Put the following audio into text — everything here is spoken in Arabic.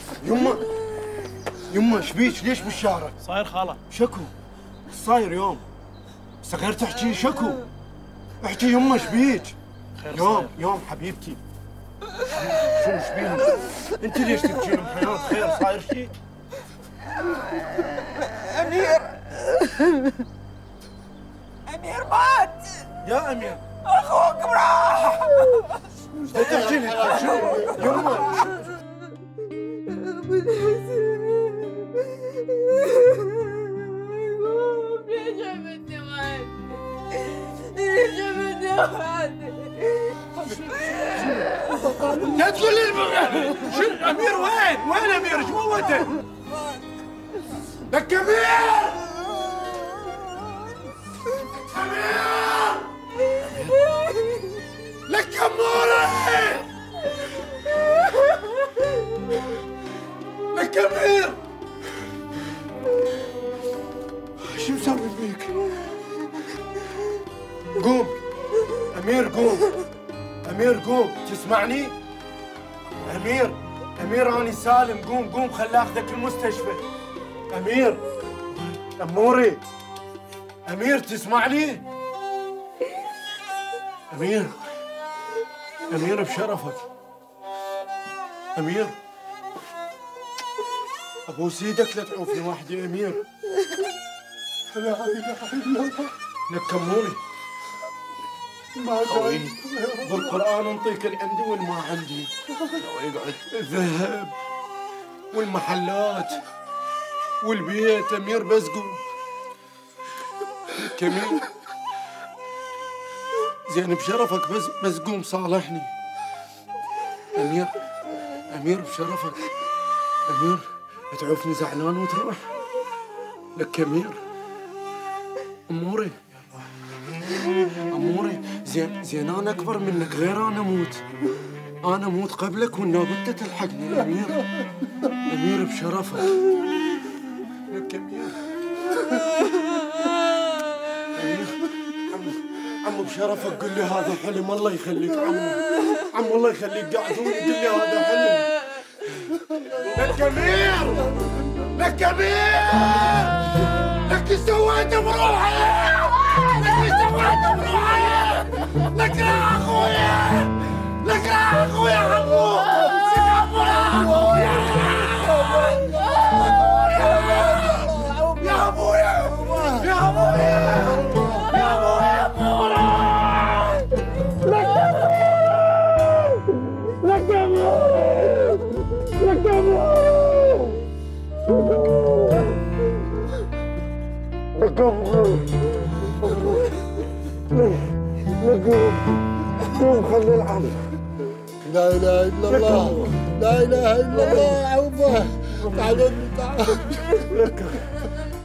يما ايش بيك؟ ليش بالشارع؟ صاير خاله؟ شكو؟ ايش صاير يوم؟ صغير تحكي شكو؟ احكي يما ايش بيك؟ يوم حبيبتي شو ايش بيك؟ انت ليش تبكين ام حياه؟ خير صاير شيء؟ أمير مات. يا أمير أخوك راح. تحكي لي شو يما؟ ليش عملتني ليش عملتني لا تقول لي شو أمير وين؟ وين أمير؟ ايش موته؟ لك أمير! أمير! لك أموري! لك أمير! شو مسوي فيك؟ قوم أمير قوم أمير قوم تسمعني؟ أمير أنا سالم قوم خل آخذك المستشفى أمير أموري أمير تسمعني؟ أمير بشرفك أمير أبوس إيدك لا تعوفني وحدي أمير لا إله إلا الله لك أموري ما خويني بالقرآن انطيك اللي عندي والما عندي اقعد الذهب والمحلات والبيت أمير بس قوم كمين زين بشرفك بس قوم صالحني أمير بشرفك أمير تعوفني زعلان وتروح لك أمير أموري زين أنا أكبر منك غير أنا أموت قبلك والنوبة أنت تلحقني أمير بشرفك لك أمير عمو بشرفك قل لي هذا حلم الله يخليك عمو الله يخليك قاعدون قل لي هذا حلم لك أمير لك سويت بروحي لك يا أخويا عمو يا أبويا قوم خلي العم لا اله الا الله لا اله الا الله عوفه تعالوا تعالوا